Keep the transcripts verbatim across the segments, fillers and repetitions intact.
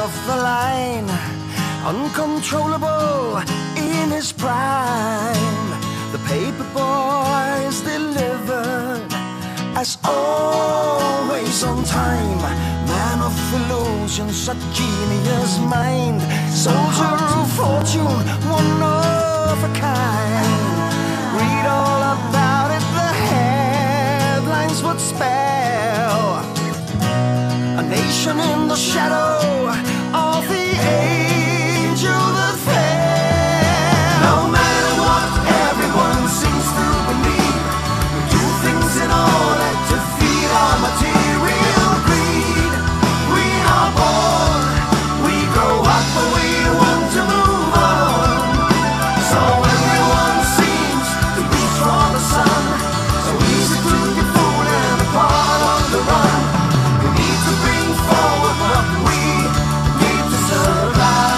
of the line, uncontrollable in his prime. The paper boys delivered, as always on time. Man of illusions, a genius mind, soldier of fortune, one of a kind. Read all about it, the headlines would spell a nation in the shadow of the angel that fell. No matter what everyone seems to believe, we do things in order to feed our material greed. We are born, we grow up, but we want to move on. So everyone seems to reach for the sun, so easy to get fooled and a part of the run. We need to bring forward what we need to survive.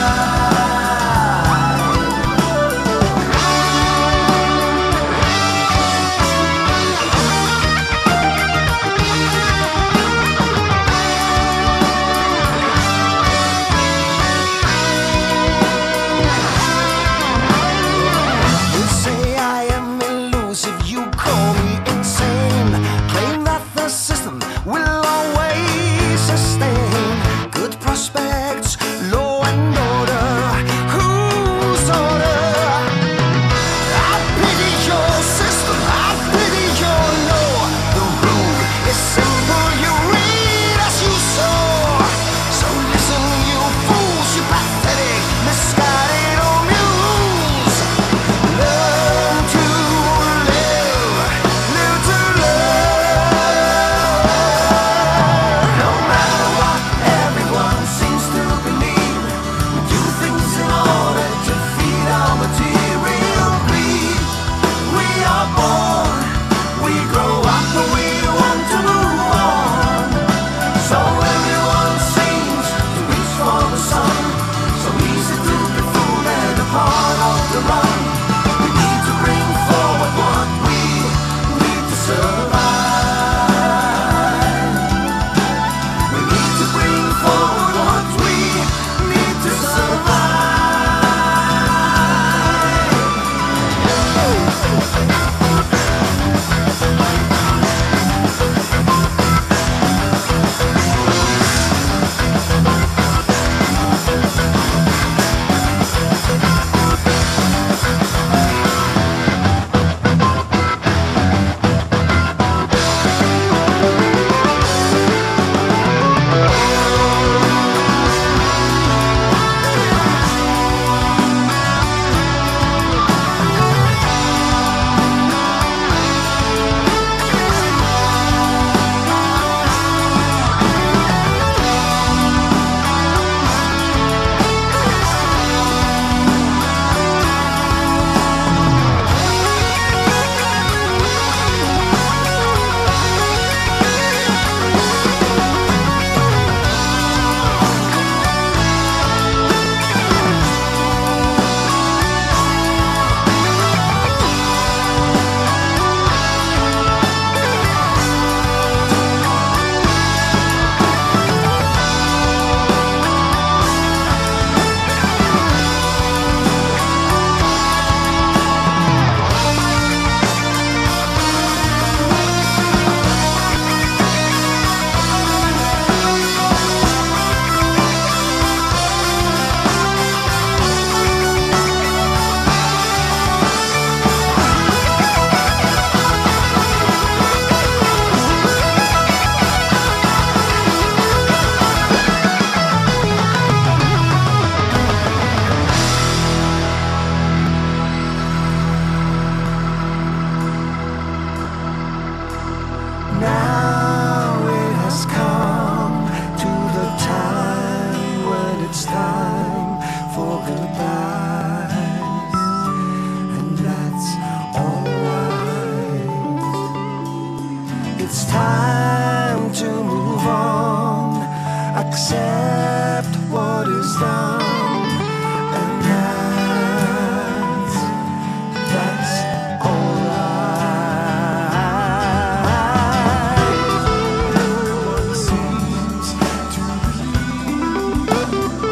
You say I am elusive, you call me insane, claim that the system will always sustain good prospects, law and order. Whose order? I pity your system, I pity your law. The rule is simple, you read as you sow. So listen, you fools, you pathetic, misguided old mules. Learn to live, live to learn. No matter what everyone seems to believe, we do things in order to feed our material greed. We are born, we grow up, but we want to move on. So everyone seems to reach for the sun, so easy to be fooled and a part of the run. We need to bring forward what we need to survive. We need to bring forward what we need to survive. Now it has come to the time when it's time for goodbyes, and that's alright. It's time to move on, accept what is done, and that's, that's alright. Seems to be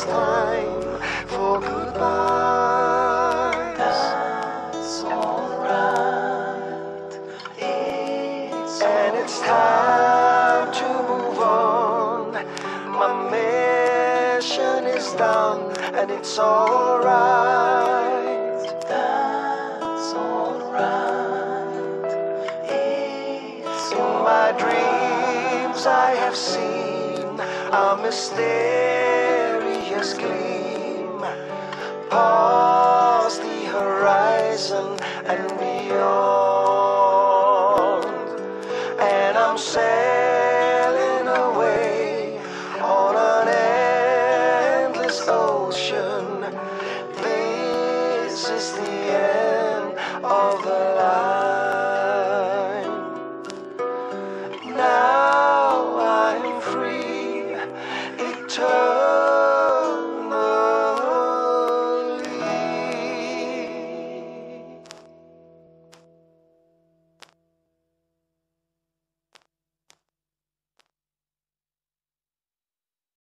it's time for goodbyes. That's alright. It's and it's time to move on. My mission is done, and it's alright. That's alright. It's in my dreams I have seen a mysterious gleam past the horizon.